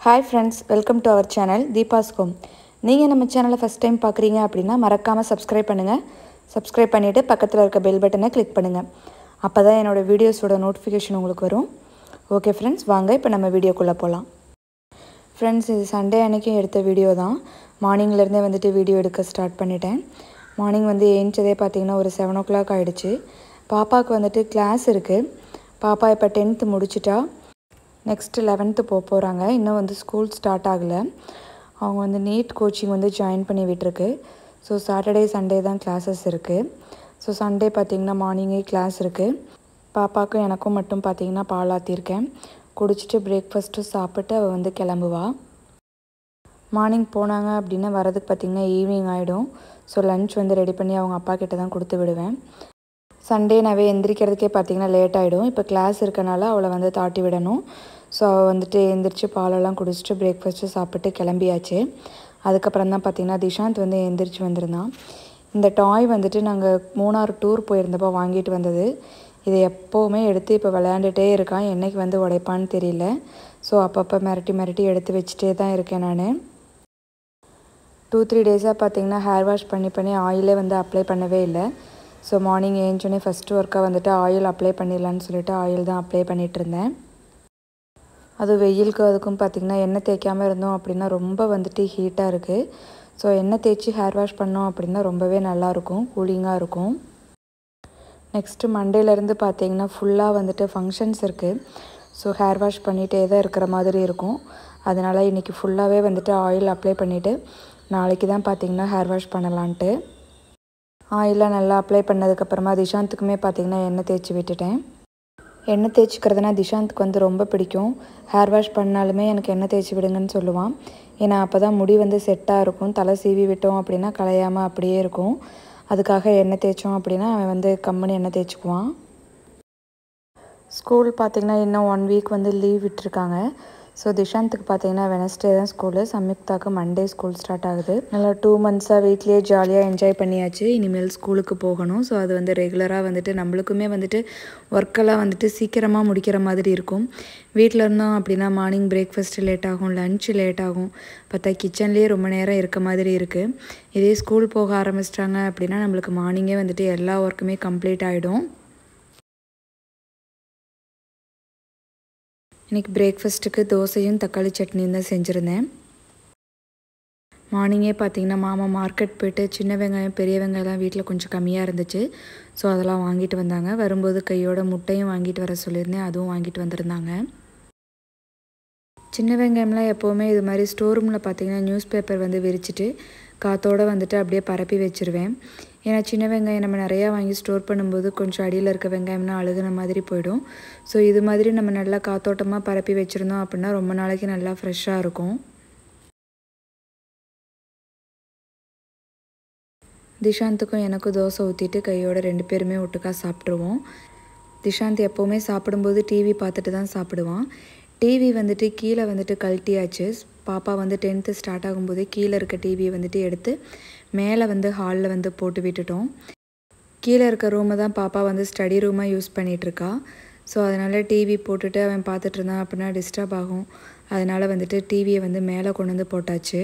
Hi friends, welcome to our channel Deepa's Home. நீங்கள் நம்ம சேனலை ஃபர்ஸ்ட் டைம் பார்க்குறீங்க அப்படின்னா மறக்காமல் சப்ஸ்கிரைப் பண்ணுங்கள். சப்ஸ்கிரைப் பண்ணிவிட்டு பக்கத்தில் இருக்க பெல் பட்டனை கிளிக் பண்ணுங்கள். அப்போ தான் என்னோடய வீடியோஸோட நோட்டிஃபிகேஷன் உங்களுக்கு வரும். ஓகே ஃப்ரெண்ட்ஸ், வாங்க இப்போ நம்ம வீடியோக்குள்ளே போகலாம். ஃப்ரெண்ட்ஸ், இது சண்டே அன்றைக்கும் எடுத்த வீடியோ தான். மார்னிங்லேருந்தே வந்துட்டு வீடியோ எடுக்க ஸ்டார்ட் பண்ணிட்டேன். மார்னிங் வந்து ஏஞ்சதே பார்த்திங்கன்னா ஒரு 7 o'clock ஆகிடுச்சு. பாப்பாவுக்கு வந்துட்டு கிளாஸ் இருக்குது. பாப்பா இப்போ 10th முடிச்சிட்டா. நெக்ஸ்ட்டு 11th போகிறாங்க. இன்னும் வந்து ஸ்கூல் ஸ்டார்ட் ஆகலை. அவங்க வந்து நீட் கோச்சிங் வந்து ஜாயின் பண்ணி விட்டுருக்கு. ஸோ சாட்டர்டே சண்டே தான் கிளாஸஸ் இருக்குது. ஸோ சண்டே பார்த்திங்கன்னா மார்னிங்கே கிளாஸ் இருக்குது. பாப்பாவுக்கும் எனக்கும் மட்டும் பார்த்திங்கன்னா பால் ஆற்றிருக்கேன். குடிச்சிட்டு பிரேக்ஃபாஸ்ட்டு சாப்பிட்டு அவள் வந்து கிளம்புவா. மார்னிங் போனாங்க அப்படின்னா வரதுக்கு பார்த்திங்கன்னா ஈவினிங் ஆகிடும். ஸோ லன்ச் வந்து ரெடி பண்ணி அவங்க அப்பா கிட்ட தான் கொடுத்து விடுவேன். சண்டேனாவே எந்திரிக்கிறதுக்கே பார்த்திங்கன்னா லேட் ஆகிடும். இப்போ கிளாஸ் இருக்கனால அவளை வந்து தாட்டி விடணும். ஸோ அவள் வந்துட்டு எந்திரிச்சு பாலெல்லாம் குடிச்சிட்டு பிரேக்ஃபாஸ்ட்டு சாப்பிட்டு கிளம்பியாச்சு. அதுக்கப்புறம் தான் பார்த்திங்கன்னா திஷாந்த் வந்து எந்திரிச்சு வந்திருந்தான். இந்த டாய் வந்துட்டு நாங்கள் மூணார் டூர் போயிருந்தப்போ வாங்கிட்டு வந்தது. இதை எப்போவுமே எடுத்து இப்போ விளையாண்டுட்டே இருக்கான். என்றைக்கு வந்து உடைப்பான்னு தெரியல. ஸோ அப்பப்போ மிரட்டி எடுத்து வச்சுட்டே தான் இருக்கேன் நான். 2-3 டேஸாக பார்த்திங்கன்னா ஹேர் வாஷ் பண்ணி ஆயிலே வந்து அப்ளை பண்ணவே இல்லை. ஸோ மார்னிங் ஏஞ்சோடனே ஃபஸ்ட்டு ஒர்க்காக வந்துட்டு ஆயில் அப்ளை பண்ணிடலான்னு சொல்லிட்டு ஆயில் தான் அப்ளை பண்ணிகிட்டு இருந்தேன். அது வெயிலுக்கு அதுக்கும் பார்த்திங்கன்னா எண்ணெய் தேய்க்காமல் இருந்தோம் அப்படின்னா ரொம்ப வந்துட்டு ஹீட்டாக இருக்குது. ஸோ எண்ணெய் தேய்ச்சி ஹேர் வாஷ் பண்ணோம் அப்படின்னா ரொம்பவே நல்லாயிருக்கும், கூலிங்காக இருக்கும். நெக்ஸ்ட்டு மண்டேலேருந்து பார்த்திங்கன்னா ஃபுல்லாக வந்துட்டு ஃபங்க்ஷன்ஸ் இருக்குது. ஸோ ஹேர் வாஷ் பண்ணிகிட்டே தான் இருக்கிற மாதிரி இருக்கும். அதனால் இன்றைக்கி ஃபுல்லாகவே வந்துட்டு ஆயில் அப்ளை பண்ணிவிட்டு நாளைக்கு தான் பார்த்திங்கன்னா ஹேர் வாஷ் பண்ணலான்ட்டு. ஆயிலாம் நல்லா அப்ளை பண்ணதுக்கப்புறமா திஷாந்துக்குமே பார்த்திங்கன்னா எண்ணெய் தேய்ச்சி விட்டுட்டேன். எண்ணெய் தேய்ச்சிக்கிறதுனா திஷாந்துக்கு வந்து ரொம்ப பிடிக்கும். ஹேர் வாஷ் பண்ணாலுமே எனக்கு எண்ணெய் தேய்ச்சி விடுங்கன்னு சொல்லுவான். ஏன்னா அப்போ தான் முடி வந்து செட்டாக இருக்கும். தலை சீவி விட்டோம் அப்படின்னா களையாமல் அப்படியே இருக்கும். அதுக்காக எண்ணெய் தேய்ச்சோம் அப்படின்னா அவன் வந்து கம்முன்னு எண்ணெய் தேய்ச்சிக்குவான். ஸ்கூல் பார்த்திங்கன்னா இன்னும் 1 week வந்து லீவ் விட்டுருக்காங்க. ஸோ திஷாந்துக்கு பார்த்திங்கன்னா வெனஸ்டே தான் ஸ்கூலு. சம்யுக்தாக்கு மண்டே ஸ்கூல் ஸ்டார்ட் ஆகுது. நல்லா 2 monthஸாக வீட்லேயே ஜாலியாக என்ஜாய் பண்ணியாச்சு. இனிமேல் ஸ்கூலுக்கு போகணும். ஸோ அது வந்து ரெகுலராக வந்துட்டு நம்மளுக்குமே வந்துட்டு ஒர்க்கெல்லாம் வந்துட்டு சீக்கிரமாக முடிக்கிற மாதிரி இருக்கும். வீட்டில் இருந்தோம் அப்படின்னா மார்னிங் பிரேக்ஃபாஸ்ட்டு லேட் ஆகும், லன்ச்சு லேட் ஆகும். பார்த்தா கிச்சன்லேயே ரொம்ப நேரம் இருக்க மாதிரி இருக்குது. இதே ஸ்கூல் போக ஆரம்பிச்சிட்டாங்க அப்படின்னா நம்மளுக்கு மார்னிங்கே வந்துட்டு எல்லா ஒர்க்குமே கம்ப்ளீட் ஆகிடும். இன்றைக்கி பிரேக்ஃபாஸ்ட்டுக்கு தோசையும் தக்காளி சட்னியும் தான் செஞ்சுருந்தேன். மார்னிங்கே பார்த்திங்கன்னா மாமா மார்க்கெட் போய்ட்டு சின்ன வெங்காயம் பெரிய வெங்காயம்லாம் வீட்டில் கொஞ்சம் கம்மியாக இருந்துச்சு. ஸோ அதெல்லாம் வாங்கிட்டு வந்தாங்க. வரும்போது கையோட முட்டையும் வாங்கிட்டு வர சொல்லியிருந்தேன். அதுவும் வாங்கிட்டு வந்திருந்தாங்க. சின்ன வெங்காயம்லாம் எப்போவுமே இது மாதிரி ஸ்டோர் ரூமில் பார்த்திங்கன்னா நியூஸ் பேப்பர் வந்து விரிச்சிட்டு காற்றோடு வந்துட்டு அப்படியே பரப்பி வச்சுருவேன். ஏன்னா சின்ன வெங்காயம் நம்ம நிறையா வாங்கி ஸ்டோர் பண்ணும்போது கொஞ்சம் அடியில் இருக்க வெங்காயம்னா அழுகுன மாதிரி போயிடும். ஸோ இது மாதிரி நம்ம நல்லா காத்தோட்டமாக பரப்பி வச்சுருந்தோம் அப்படின்னா ரொம்ப நாளைக்கு நல்லா ஃப்ரெஷ்ஷாக இருக்கும். திஷாந்துக்கும் எனக்கும் தோசை ஊற்றிட்டு கையோட 2 பேருமே ஒட்டுக்காக சாப்பிட்ருவோம். திஷாந்த் எப்போவுமே சாப்பிடும்போது டிவி பார்த்துட்டு தான் சாப்பிடுவான். டிவி வந்துட்டு கீழே வந்துட்டு கழட்டியாச்சு. பாப்பா வந்து 10th ஸ்டார்ட் ஆகும்போதே கீழே இருக்க டிவியை வந்துட்டு எடுத்து மேலே வந்து ஹாலில் வந்து போட்டு விட்டுட்டோம். கீழே இருக்க ரூமை தான் பாப்பா வந்து ஸ்டடி ரூமாக யூஸ் பண்ணிகிட்ருக்கா. ஸோ அதனால் டிவி போட்டுட்டு அவன் பார்த்துட்டு இருந்தான் அப்படின்னா டிஸ்டர்ப் ஆகும். அதனால் வந்துட்டு டிவியை வந்து மேலே கொண்டு வந்து போட்டாச்சு.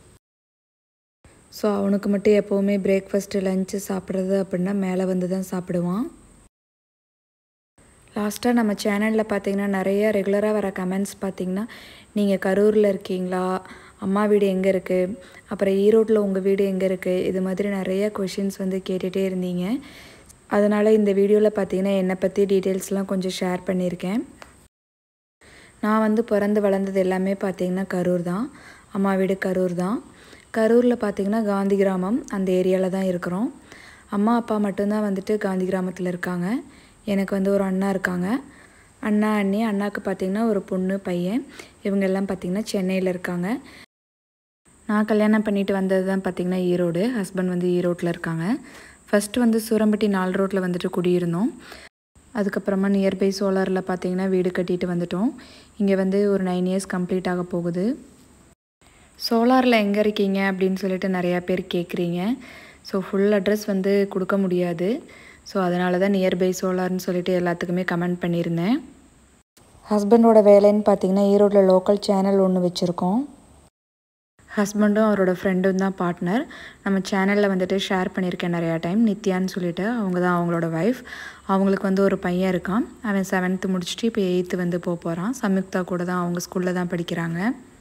ஸோ அவனுக்கு மட்டும் எப்போவுமே பிரேக்ஃபாஸ்ட்டு லஞ்சு சாப்பிட்றது அப்படின்னா மேலே வந்து தான் சாப்பிடுவான். லாஸ்ட்டாக நம்ம சேனலில் பார்த்திங்கன்னா நிறையா ரெகுலராக வர கமெண்ட்ஸ் பார்த்திங்கன்னா நீங்கள் கரூரில் இருக்கீங்களா, அம்மா வீடு எங்கே இருக்குது, அப்புறம் ஈரோட்டில் உங்கள் வீடு எங்கே இருக்குது, இது மாதிரி நிறையா கொஷின்ஸ் வந்து கேட்டுகிட்டே இருந்தீங்க. அதனால் இந்த வீடியோவில் பார்த்திங்கன்னா என்னை பற்றி டீட்டெயில்ஸ்லாம் கொஞ்சம் ஷேர் பண்ணியிருக்கேன். நான் வந்து பிறந்து வளர்ந்தது எல்லாமே பார்த்திங்கன்னா கரூர் தான். அம்மா வீடு கரூர் தான். கரூரில் பார்த்திங்கன்னா காந்தி கிராமம் அந்த ஏரியாவில் தான் இருக்கிறோம். அம்மா அப்பா மட்டும்தான் வந்துட்டு காந்தி கிராமத்தில் இருக்காங்க. எனக்கு வந்து ஒரு அண்ணா இருக்காங்க. அண்ணா அண்ணி, அண்ணாவுக்கு பார்த்திங்கன்னா ஒரு பொண்ணு பையன். இவங்க எல்லாம் பார்த்திங்கன்னா சென்னையில் இருக்காங்க. நான் கல்யாணம் பண்ணிட்டு வந்தது தான் பார்த்திங்கன்னா ஈரோடு. ஹஸ்பண்ட் வந்து ஈரோட்டில் இருக்காங்க. ஃபஸ்ட்டு வந்து சூரம்பட்டி 4 ரோட்டில் வந்துட்டு குடியிருந்தோம். அதுக்கப்புறமா நியர்பை சோலாரில் பார்த்திங்கன்னா வீடு கட்டிட்டு வந்துட்டோம். இங்கே வந்து ஒரு 9 years கம்ப்ளீட் ஆக போகுது. சோலாரில் எங்கே இருக்கீங்க அப்படின்னு சொல்லிட்டு நிறையா பேர் கேட்குறீங்க. ஸோ ஃபுல் அட்ரஸ் வந்து கொடுக்க முடியாது. ஸோ அதனால தான் நியர்பை சோலார்னு சொல்லிட்டு எல்லாத்துக்குமே கமெண்ட் பண்ணியிருந்தேன். ஹஸ்பண்டோட வேலைன்னு பார்த்திங்கன்னா ஈரோட்டில் லோக்கல் சேனல் ஒன்று வச்சுருக்கோம். ஹஸ்பண்டும் அவரோட ஃப்ரெண்டும் தான் பார்ட்னர். நம்ம சேனலில் வந்துட்டு ஷேர் பண்ணியிருக்கேன் நிறையா டைம். நித்யான்னு சொல்லிட்டு அவங்க தான் அவங்களோட ஒய்ஃப். அவங்களுக்கு வந்து ஒரு பையன் இருக்கான். அவன் 7th முடிச்சுட்டு இப்போ 8th வந்து போகிறான். சம்யுக்தா கூட தான் அவங்க ஸ்கூலில் தான் படிக்கிறாங்க.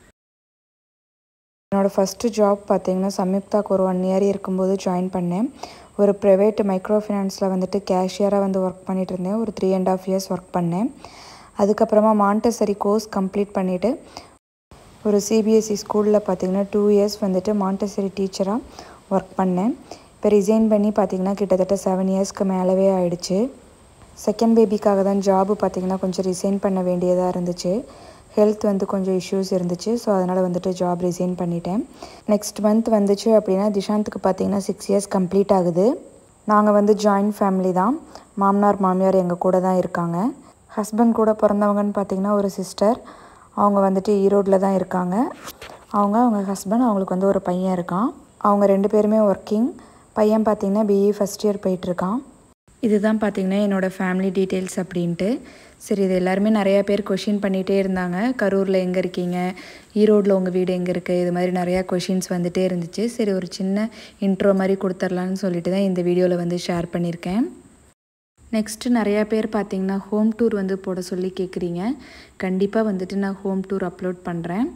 என்னோடய ஃபஸ்ட்டு ஜாப் பார்த்திங்கன்னா சம்யுக்தாவுக்கு ஒரு 1 year இருக்கும்போது ஜாயின் பண்ணேன். ஒரு ப்ரைவேட் மைக்ரோ ஃபினான்ஸில் வந்துட்டு கேஷியராக வந்து ஒர்க் பண்ணிகிட்டு இருந்தேன். ஒரு 3.5 years ஒர்க் பண்ணேன். அதுக்கப்புறமா மாண்டசரி கோர்ஸ் கம்ப்ளீட் பண்ணிவிட்டு ஒரு சிபிஎஸ்சி ஸ்கூலில் பார்த்திங்கன்னா 2 years வந்துட்டு மாண்டசரி டீச்சராக ஒர்க் பண்ணேன். இப்போ ரிசைன் பண்ணி பார்த்திங்கன்னா கிட்டத்தட்ட 7 yearsக்கு மேலவே ஆயிடுச்சு. செகண்ட் பேபிக்காக தான் ஜாபு பார்த்திங்கன்னா கொஞ்சம் ரிசைன் பண்ண வேண்டியதாக இருந்துச்சு. ஹெல்த் வந்து கொஞ்சம் இஷ்யூஸ் இருந்துச்சு. ஸோ அதனால் வந்துட்டு ஜாப் ரிசைன் பண்ணிட்டேன். நெக்ஸ்ட் மந்த் வந்துச்சு அப்படின்னா திஷாந்துக்கு பார்த்திங்கன்னா 6 years கம்ப்ளீட் ஆகுது. நாங்கள் வந்து ஜாயின்ட் ஃபேமிலி தான். மாமனார் மாமியார் எங்கள் கூட தான் இருக்காங்க. ஹஸ்பண்ட் கூட பிறந்தவங்கன்னு பார்த்திங்கன்னா ஒரு சிஸ்டர். அவங்க வந்துட்டு ஈரோட்டில் தான் இருக்காங்க. அவங்க ஹஸ்பண்ட் அவங்களுக்கு வந்து ஒரு பையன் இருக்கான். அவங்க 2 பேருமே ஒர்க்கிங். பையன் பார்த்திங்கன்னா பிஇ ஃபஸ்ட் இயர் போயிட்டுருக்கான். இதுதான் பார்த்திங்கன்னா என்னோடய ஃபேமிலி டீட்டெயில்ஸ் அப்படின்ட்டு. சரி, இது எல்லாருமே நிறையா பேர் கொஷின் பண்ணிகிட்டே இருந்தாங்க. கரூரில் எங்கே இருக்கீங்க, ஈரோட்டில் உங்கள் வீடு எங்கே இருக்குது, இது மாதிரி நிறையா கொஷின்ஸ் வந்துகிட்டே இருந்துச்சு. சரி, ஒரு சின்ன இன்ட்ரோ மாதிரி கொடுத்துர்லான்னு சொல்லிட்டு தான் இந்த வீடியோவில் வந்து ஷேர் பண்ணியிருக்கேன். நெக்ஸ்ட்டு நிறையா பேர் பார்த்திங்கன்னா ஹோம் டூர் வந்து போட சொல்லி கேட்குறீங்க. கண்டிப்பாக வந்துட்டு நான் ஹோம் டூர் அப்லோட் பண்ணுறேன்.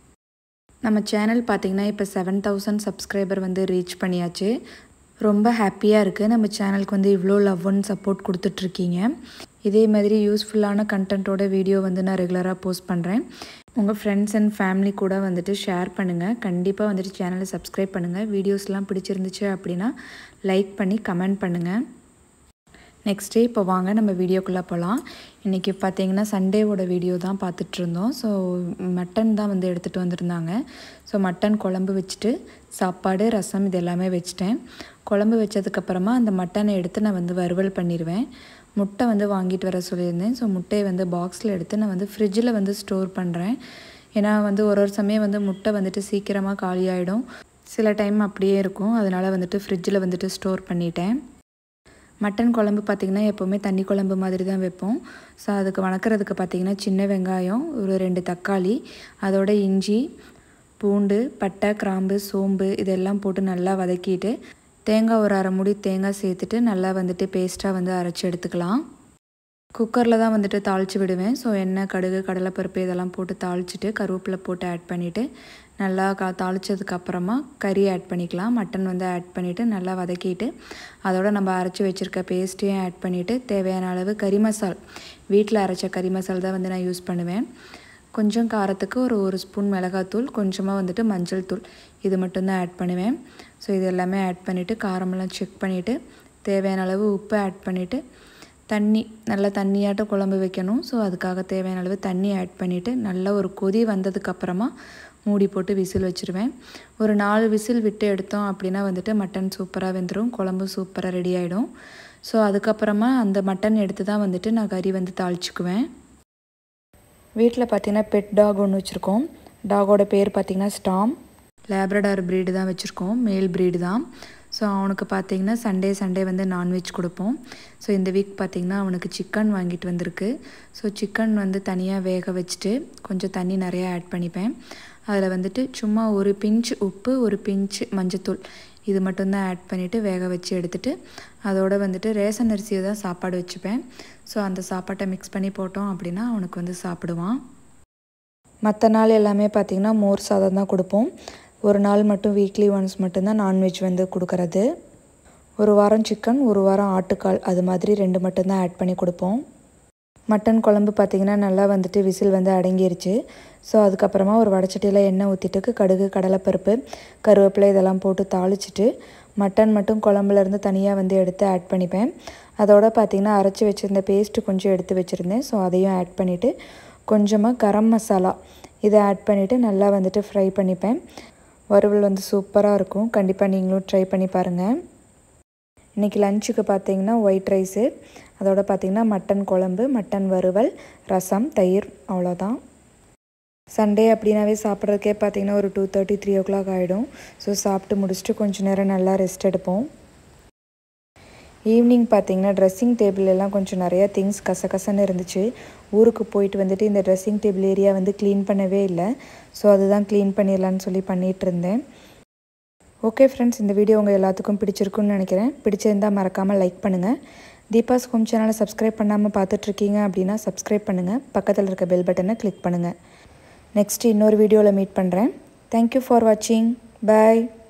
நம்ம சேனல் பார்த்திங்கன்னா இப்போ 7000 சப்ஸ்கிரைபர் வந்து ரீச் பண்ணியாச்சு. ரொம்ப ஹாப்பியாக இருக்குது. நம்ம சேனலுக்கு வந்து இவ்வளோ லவ் அண்ட் சப்போர்ட் கொடுத்துட்ருக்கீங்க. இதே மாதிரி யூஸ்ஃபுல்லான கண்டென்ட்டோட வீடியோ வந்து நான் ரெகுலராக போஸ்ட் பண்ணுறேன். உங்கள் ஃப்ரெண்ட்ஸ் அண்ட் ஃபேமிலி கூட வந்துட்டு ஷேர் பண்ணுங்கள். கண்டிப்பாக வந்துட்டு சேனலை சப்ஸ்கிரைப் பண்ணுங்கள். வீடியோஸ்லாம் பிடிச்சிருந்துச்சு அப்படின்னா லைக் பண்ணி கமெண்ட் பண்ணுங்கள். நெக்ஸ்ட்டு இப்போ வாங்க நம்ம வீடியோக்குள்ளே போகலாம். இன்றைக்கி பார்த்திங்கன்னா சண்டேவோட வீடியோ தான் பார்த்துட்ருந்தோம். ஸோ மட்டன் தான் வந்து எடுத்துகிட்டு வந்திருந்தாங்க. ஸோ மட்டன் குழம்பு வச்சுட்டு சாப்பாடு ரசம் இது எல்லாமே வச்சுட்டேன். குழம்பு வச்சதுக்கப்புறமா அந்த மட்டனை எடுத்து நான் வந்து வறுவல் பண்ணிடுவேன். முட்டை வந்து வாங்கிட்டு வர சொல்லியிருந்தேன். ஸோ முட்டையை வந்து பாக்ஸில் எடுத்து நான் வந்து ஃப்ரிட்ஜில் வந்து ஸ்டோர் பண்ணுறேன். ஏன்னா வந்து ஒரு சமயம் வந்து முட்டை வந்துட்டு சீக்கிரமாக காலியாகிடும். சில டைம் அப்படியே இருக்கும். அதனால் வந்துட்டு ஃப்ரிட்ஜில் வந்துட்டு ஸ்டோர் பண்ணிட்டேன். மட்டன் குழம்பு பார்த்திங்கன்னா எப்போவுமே தண்ணி குழம்பு மாதிரி தான் வைப்போம். ஸோ அதுக்கு வணக்கிறதுக்கு பார்த்திங்கன்னா சின்ன வெங்காயம், ஒரு 2 தக்காளி, அதோட இஞ்சி, பூண்டு, பட்டை, கிராம்பு, சோம்பு இதெல்லாம் போட்டு நல்லா வதக்கிட்டு தேங்காய் ஒரு 1/2 மூடி தேங்காய் சேர்த்துட்டு நல்லா வந்துட்டு பேஸ்ட்டாக வந்து அரைச்சி எடுத்துக்கலாம். குக்கரில் தான் வந்துட்டு தாளித்து விடுவேன். ஸோ எண்ணெய், கடுகு, கடலைப்பருப்பு இதெல்லாம் போட்டு தாளிச்சிட்டு கருவேப்பிலை போட்டு ஆட் பண்ணிவிட்டு நல்லா தாளித்ததுக்கப்புறமா கறி ஆட் பண்ணிக்கலாம். மட்டன் வந்து ஆட் பண்ணிவிட்டு நல்லா வதக்கிட்டு அதோட நம்ம அரைச்சி வச்சுருக்க பேஸ்ட்டையும் ஆட் பண்ணிவிட்டு தேவையான அளவு கறி மசால், வீட்டில் அரைச்ச கறி மசால் தான் வந்து நான் யூஸ் பண்ணுவேன். கொஞ்சம் காரத்துக்கு ஒரு ஸ்பூன் மிளகாத்தூள், கொஞ்சமாக வந்துட்டு மஞ்சள் தூள் இது மட்டும்தான் ஆட் பண்ணுவேன். ஸோ இது எல்லாமே ஆட் பண்ணிவிட்டு காரமெல்லாம் செக் பண்ணிவிட்டு தேவையான அளவு உப்பு ஆட் பண்ணிவிட்டு நல்லா தண்ணியாட்டம் குழம்பு வைக்கணும். ஸோ அதுக்காக தேவையான அளவு தண்ணி ஆட் பண்ணிவிட்டு நல்லா ஒரு கொதி வந்ததுக்கப்புறமா மூடி போட்டு விசில் வச்சுருவேன். ஒரு 4 விசில் விட்டு எடுத்தோம் அப்படின்னா வந்துட்டு மட்டன் சூப்பராக வெந்துடும், குழம்பு சூப்பராக ரெடி ஆகிடும். ஸோ அதுக்கப்புறமா அந்த மட்டன் எடுத்து தான் வந்துட்டு நான் கறி வந்து தாளிச்சுக்குவேன். வீட்டில் பார்த்திங்கன்னா பெட் டாக் ஒன்று வச்சுருக்கோம். டாகோட பேர் பார்த்திங்கன்னா ஸ்டாம். லேப்ரடார் ப்ரீடு தான் வச்சுருக்கோம், மேல் ப்ரீடு தான். ஸோ அவனுக்கு பார்த்திங்கன்னா சண்டே வந்து நான்வெஜ் கொடுப்போம். ஸோ இந்த வீக் பார்த்திங்கன்னா அவனுக்கு சிக்கன் வாங்கிட்டு வந்திருக்கு. ஸோ சிக்கன் வந்து தனியாக வேக வச்சுட்டு கொஞ்சம் தண்ணி நிறையா ஆட் பண்ணிப்பேன். அதில் வந்துட்டு சும்மா ஒரு பிஞ்ச் உப்பு, ஒரு பிஞ்ச் மஞ்சத்தூள் இது மட்டும்தான் ஆட் பண்ணிவிட்டு வேக வச்சு எடுத்துகிட்டு அதோடு வந்துட்டு ரேஷன் அரிசியை தான் சாப்பாடு வச்சுப்பேன். ஸோ அந்த சாப்பாட்டை மிக்ஸ் பண்ணி போட்டோம் அப்படின்னா அவனுக்கு வந்து சாப்பிடுவான். மற்ற நாள் எல்லாமே பார்த்திங்கன்னா மோர் சாதம் தான் கொடுப்போம். ஒரு நாள் மட்டும் வீக்லி ஒன்ஸ் மட்டும்தான் நான்வெஜ் வந்து கொடுக்கறது. ஒரு வாரம் சிக்கன், ஒரு வாரம் ஆட்டுக்கால் அது மாதிரி 2 மட்டும்தான் ஆட் பண்ணி கொடுப்போம். மட்டன் குழம்பு பார்த்திங்கன்னா நல்லா வந்துட்டு விசில் வந்து அடங்கிருச்சு. ஸோ அதுக்கப்புறமா ஒரு வடச்சட்டியில் எண்ணெய் ஊற்றிட்டு கடுகு, கடலைப்பருப்பு, கருவேப்பிலை இதெல்லாம் போட்டு தாளிச்சிட்டு மட்டன் மட்டும் குழம்புலேருந்து தனியாக வந்து எடுத்து ஆட் பண்ணிப்பேன். அதோட பார்த்திங்கன்னா அரைச்சி வச்சுருந்த பேஸ்ட்டு கொஞ்சம் எடுத்து வச்சுருந்தேன். ஸோ அதையும் ஆட் பண்ணிவிட்டு கொஞ்சமாக கரம் மசாலா இதை ஆட் பண்ணிவிட்டு நல்லா வந்துட்டு ஃப்ரை பண்ணிப்பேன். வறுவல் வந்து சூப்பராக இருக்கும். கண்டிப்பாக நீங்களும் ட்ரை பண்ணி பாருங்கள். இன்றைக்கி லஞ்சுக்கு பார்த்திங்கன்னா ஒயிட் ரைஸு, அதோட பார்த்திங்கன்னா மட்டன் குழம்பு, மட்டன் வறுவல், ரசம், தயிர், அவ்வளோதான். சண்டே அப்படின்னாவே சாப்பிட்றதுக்கே பார்த்திங்கன்னா ஒரு 2:30, 3 o'clock ஆகிடும். ஸோ சாப்பிட்டு முடிச்சுட்டு கொஞ்சம் நேரம் நல்லா ரெஸ்ட் எடுப்போம். ஈவினிங் பார்த்தீங்கன்னா ட்ரெஸ்ஸிங் டேபிள் எல்லாம் கொஞ்சம் நிறையா திங்ஸ் கசகசன்னு இருந்துச்சு. ஊருக்கு போயிட்டு வந்துட்டு இந்த ட்ரெஸ்ஸிங் டேபிள் ஏரியா வந்து க்ளீன் பண்ணவே இல்லை. ஸோ அதுதான் க்ளீன் பண்ணிடலான்னு சொல்லி பண்ணிகிட்டு இருந்தேன். ஓகே ஃப்ரெண்ட்ஸ், இந்த வீடியோ உங்கள் எல்லாத்துக்கும் பிடிச்சிருக்குன்னு நினைக்கிறேன். பிடிச்சிருந்தால் மறக்காமல் லைக் பண்ணுங்கள். தீபாஸ் ஹோம் சேனலை சப்ஸ்கிரைப் பண்ணாமல் பார்த்துட்ருக்கீங்க அப்படின்னா சப்ஸ்கிரைப் பண்ணுங்கள். பக்கத்தில் இருக்க பெல் பட்டனை கிளிக் பண்ணுங்கள். நெக்ஸ்ட் இன்னொரு வீடியோவில் மீட் பண்ணுறேன். தேங்க்யூ ஃபார் வாட்சிங். பாய்.